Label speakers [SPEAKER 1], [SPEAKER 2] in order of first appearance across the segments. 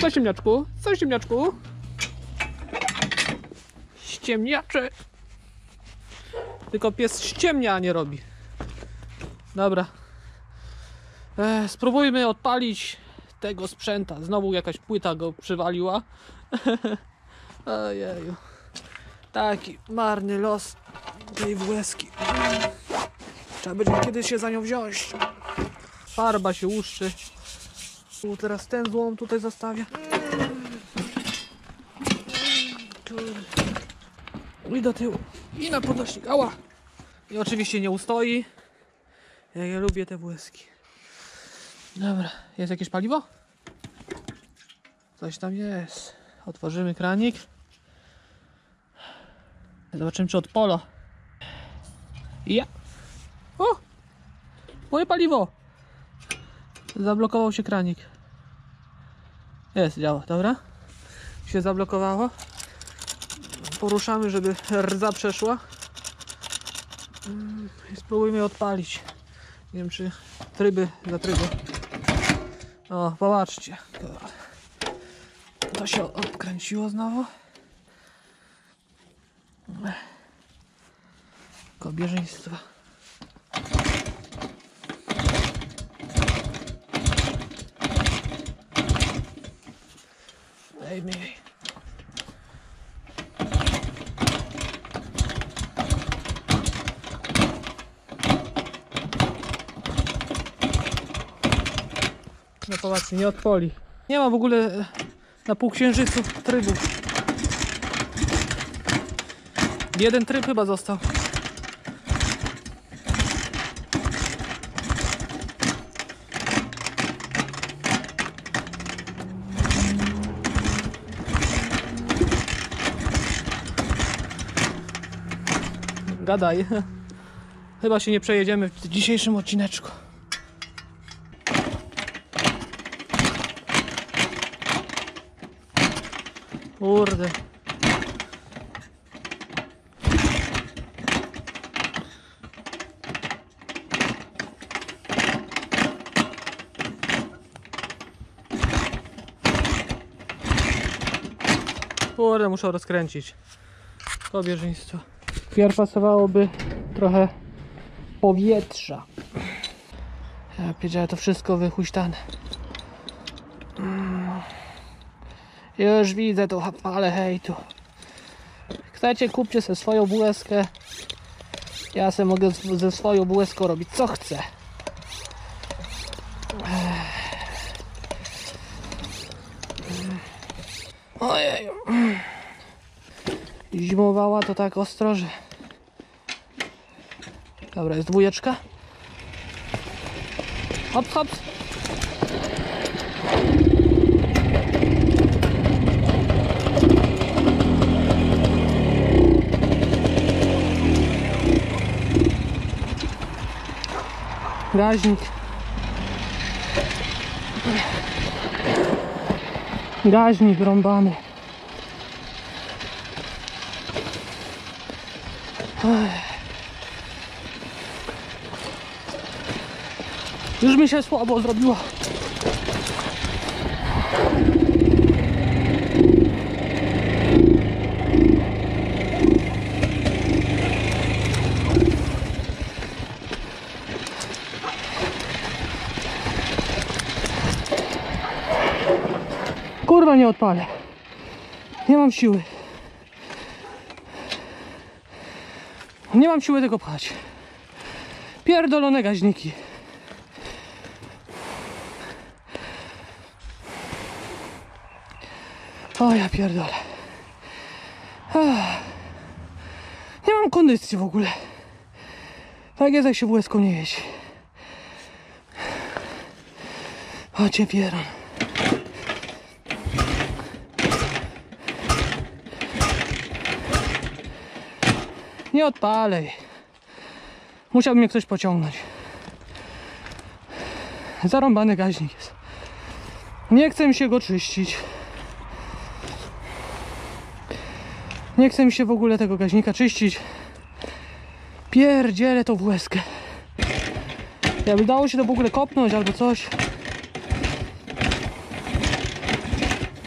[SPEAKER 1] Co ziemniaczku? Co ziemniaczku? Ściemniacze. Tylko pies ściemnia, a nie robi. Dobra. Spróbujmy odpalić tego sprzęta. Znowu jakaś płyta go przywaliła. Ojeju. Taki marny los tej WS-ki. Trzeba będzie kiedyś się za nią wziąć. Farba się łuszczy. Teraz ten złom tutaj zostawię. I do tyłu. I na podnośnik. Ała! I oczywiście nie ustoi. Ja lubię te WS-ki. Dobra. Jest jakieś paliwo? Coś tam jest. Otworzymy kranik. Zobaczymy, czy od Polo. Ja. O! Moje paliwo! Zablokował się kranik. Jest, działa, dobra. Się zablokowało. Poruszamy, żeby rdza przeszła. I spróbujmy odpalić. Nie wiem, czy tryby za tryby. O, popatrzcie. To się odkręciło znowu. Kobierzyństwo. Dajmy jej. No popatrzcie, nie odpali. Nie ma w ogóle na półksiężycu trybów. Jeden tryb chyba został. Gadaj. Chyba się nie przejedziemy w dzisiejszym odcineczku. Kurde. Kurde, muszę rozkręcić. Kobierzyństwo. Pierw pasowałoby trochę powietrza. Ja wiedziałem, to wszystko wychuśtane. Już widzę tą falę hejtu. Chcecie, kupcie sobie swoją WS-kę. Ja sobie mogę ze swoją WS-ką robić co chcę. Ojej. Zimowała to tak ostro, że... Dobra, jest dwójeczka. Hop, hop. Gaźnik. Gaźnik rąbany. Już mi się słabo zrobiło. Kurwa, nie odpalę. Nie mam siły. Nie mam siły tego pchać. Pierdolone gaźniki. O ja pierdolę. Nie mam kondycji w ogóle. Tak jest, jak się WS-ką nie jeździ. O cię pieron. Nie odpalej. Musiałby mnie ktoś pociągnąć. Zarąbany gaźnik jest. Nie chcę mi się go czyścić. Nie chcę mi się w ogóle tego gaźnika czyścić. Pierdzielę tą WS-kę. Jakby dało się to w ogóle kopnąć albo coś.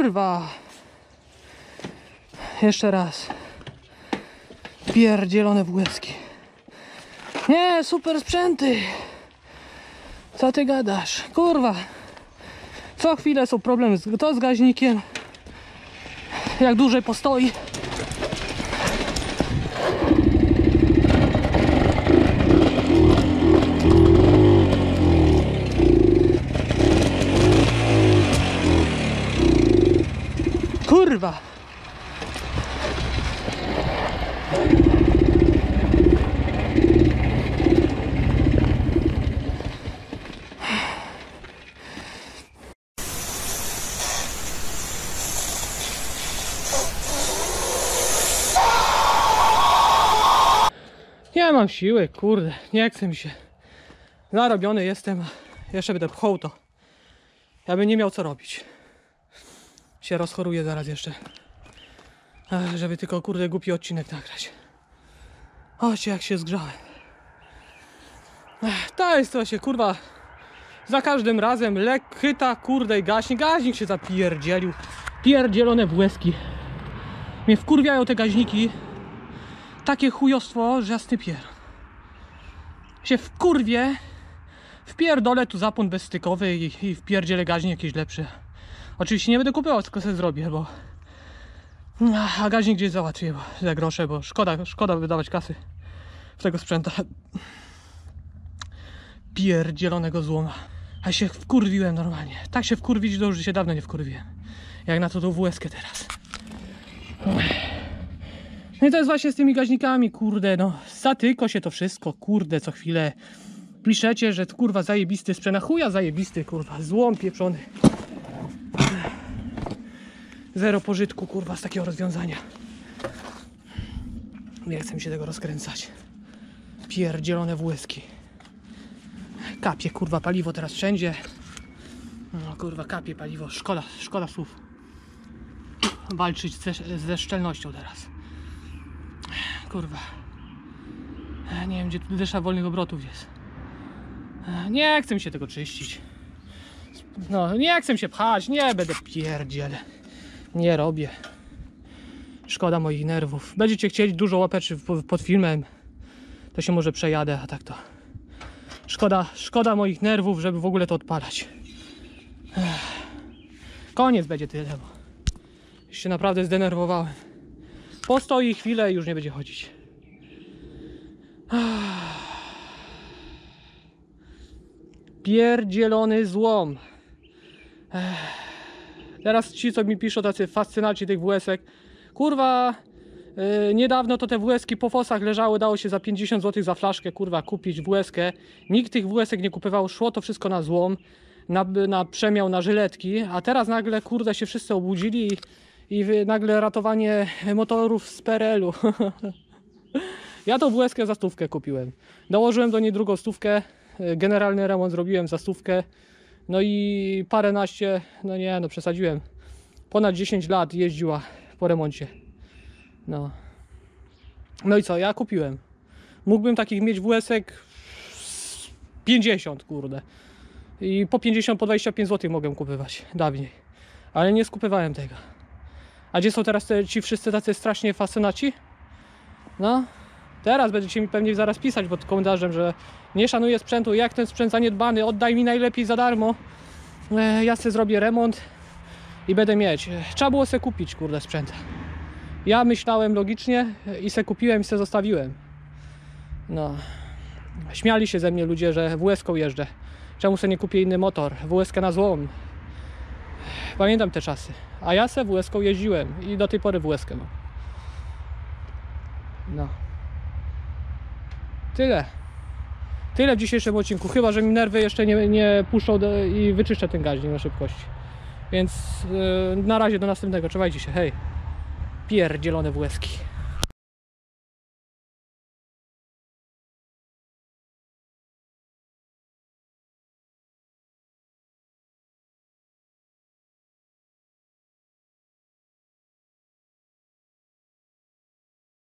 [SPEAKER 1] Kurwa! Jeszcze raz. Pierdzielone WS-ki. Nie, super sprzęty. Co ty gadasz? Kurwa. Co chwilę są problemy to z gaźnikiem. Jak dłużej postoi. Kurwa. Nie mam siły, kurde, nie chce mi się. Narobiony jestem, a jeszcze będę pchał to. Ja bym nie miał co robić. Się rozchoruję zaraz jeszcze. Żeby tylko, kurde, głupi odcinek nagrać. Ocie, jak się zgrzałem. To jest właśnie, kurwa, za każdym razem chyta, kurde, i gaźnik się zapierdzielił. Pierdzielone WS-ki. Mnie wkurwiają te gaźniki. Takie chujostwo, że ja stypier. Się wkurwię, wpierdolę tu zapłon bezstykowy i wpierdzielę gaźnik jakiś lepszy. Oczywiście nie będę kupował, tylko sobie zrobię, bo... A gaźnik gdzieś załatwię za grosze, bo szkoda wydawać kasy w tego sprzęta. Pierdzielonego złoma. A się wkurwiłem normalnie. Tak się wkurwić, że się dawno nie wkurwiłem. Jak na to tą WS-kę teraz. No i to jest właśnie z tymi gaźnikami, kurde, no. Zatyko się to wszystko, kurde, co chwilę. Piszecie, że kurwa zajebisty sprzęt. A chuja zajebisty, kurwa. Złom pieprzony. Zero pożytku, kurwa, z takiego rozwiązania. Nie chcę mi się tego rozkręcać. Pierdzielone WS-ki. Kapie, kurwa, paliwo teraz wszędzie. No, kurwa, kapie paliwo. Szkoda słów. Walczyć ze szczelnością teraz. Kurwa. Nie wiem, gdzie tu dysza wolnych obrotów jest. Nie chcę mi się tego czyścić. No, nie chcę się pchać. Nie będę pierdziele. Nie robię. Szkoda moich nerwów. Będziecie chcieli dużo łapeczy pod filmem, to się może przejadę, a tak to szkoda moich nerwów, żeby w ogóle to odpalać. Koniec będzie tyle, bo już się naprawdę zdenerwowałem. Postoi chwilę i już nie będzie chodzić. Pierdzielony złom. Teraz ci, co mi piszą, tacy fascynaci tych WS-ek. Kurwa, niedawno to te WS-ki po fosach leżały, dało się za 50 zł za flaszkę, kurwa, kupić WS-kę. Nikt tych WS-ek nie kupował, szło to wszystko na złom, na przemiał, na żyletki, a teraz nagle, kurde, się wszyscy obudzili i nagle ratowanie motorów z PRL-u. Ja tą WS-kę za 100 kupiłem. Dołożyłem do niej drugą 100, generalny remont zrobiłem za 100. No i paręnaście, no nie, no przesadziłem. Ponad 10 lat jeździła po remoncie. No. No i co, ja kupiłem. Mógłbym takich mieć WS-ek 50, kurde. I po 50, po 25 zł mogłem kupywać dawniej. Ale nie skupywałem tego. A gdzie są teraz ci wszyscy tacy strasznie fascynaci? No. Teraz będziecie mi pewnie zaraz pisać pod komentarzem, że nie szanuję sprzętu, jak ten sprzęt zaniedbany, oddaj mi najlepiej za darmo. Ja sobie zrobię remont i będę mieć. Trzeba było sobie kupić, kurde, sprzęt. Ja myślałem logicznie i se kupiłem i se zostawiłem. No. Śmiali się ze mnie ludzie, że WS-ką jeżdżę. Czemu se nie kupię inny motor? WS-kę na złom. Pamiętam te czasy. A ja se WS-ką jeździłem i do tej pory WS-kę mam. No. Tyle w dzisiejszym odcinku. Chyba że mi nerwy jeszcze nie puszczą i wyczyszczę ten gaźnik na szybkości. Więc na razie do następnego. Trzymajcie się. Hej. Pierdzielone WS-ki.